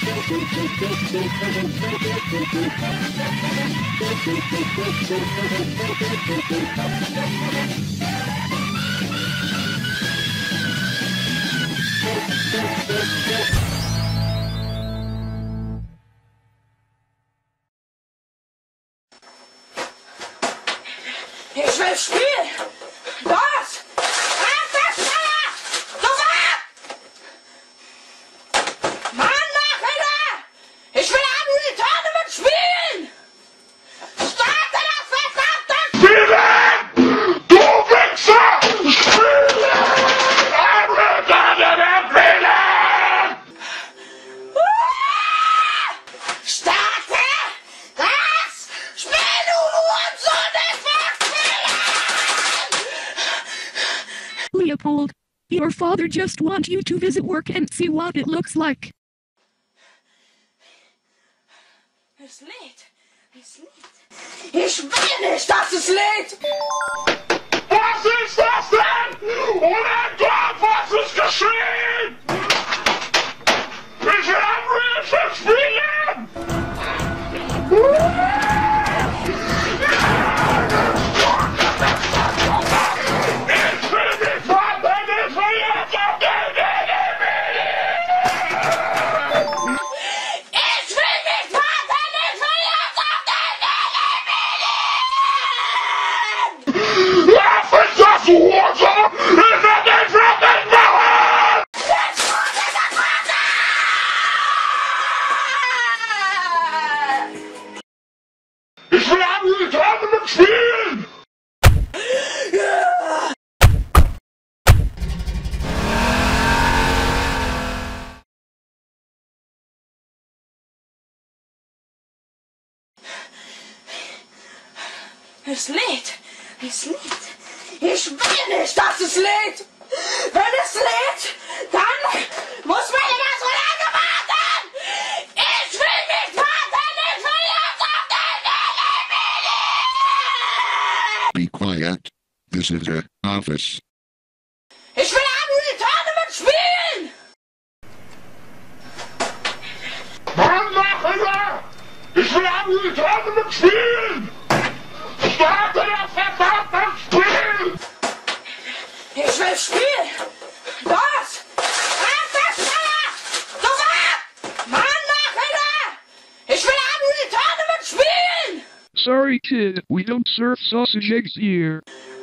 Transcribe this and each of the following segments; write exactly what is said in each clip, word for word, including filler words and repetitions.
Ich will spielen! Los! Einfach schneller! Sofort! Mann, mach wieder! Ich will Unreal Tournament spielen! Starte das verdammte Spielen! Du Wichser! Spielen! Unreal Tournament spielen! Starte das Spiel, du Hurensohn des Leopold, your father just wants you to visit work and see what it looks like. Es lädt. Es lädt. Ich will nicht, dass es lädt! Was ist das denn? Oh mein Gott, was ist geschehen? Ich will Unreal schon spielen! Ich will nicht warten, ich will jetzt auf den Ich will nicht warten, ich will jetzt auf den Willen! Lass mich das, du Hurensohn! Ich werde dich fertig machen! Jetzt muss ich das warten! Ich will Unreal Tournament spielen! Es lädt. Es lädt. Ich will nicht, dass es lädt. Wenn es lädt, dann muss man immer so lange warten. Ich will nicht warten. Ich will jetzt auf den Willen! Be quiet. This is a office. Ich will Unreal Tournament spielen! Mann, mach wieder! Ich will Unreal Tournament spielen! Starte das verdammte Spiel! Ich will spielen! Los! Einfach schneller! Sofort! Mann, mach wieder! Ich will Unreal Tournament spielen! Sorry, kid, we don't serve sausage eggs here.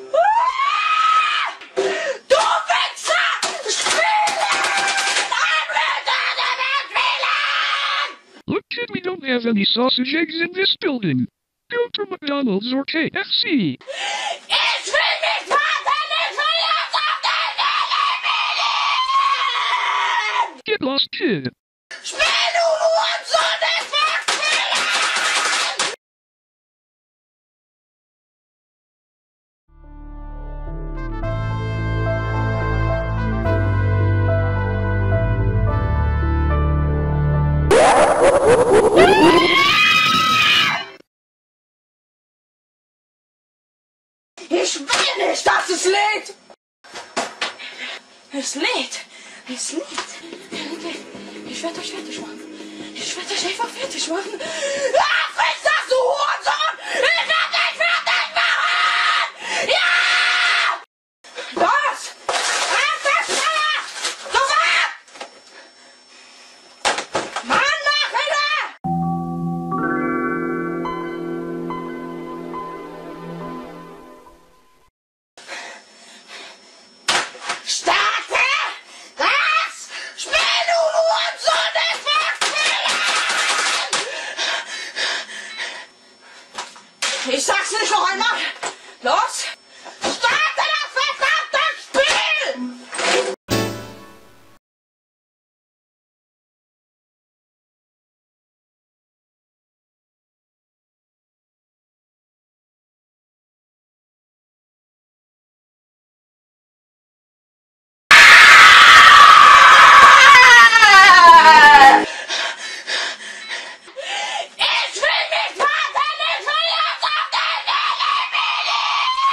Du Wichser! Spielen! Unreal Tournament spielen! Look, kid, we don't have any sausage eggs in this building. Go to McDonald's or K F C. Ich will nicht warten! Ich will jetzt auf den Willen! Get lost, kid. Spiel, du Hurensohn des Willen! Ich will nicht, dass es lädt! Es lädt! Es lädt! Ich werde euch fertig machen! Ich werde euch einfach fertig machen! Ah, friss das, du Hurensohn! Ich werde dich fertig machen! Ja! Los! Einfach schneller! Sofort! Mann, mach wieder! Starte das Spiel, du Hurensohn des Willen! Ich sag's nicht noch einmal. Los! Starte das verdammte Spiel! Ich will nicht warten, ich will jetzt auf den Willen!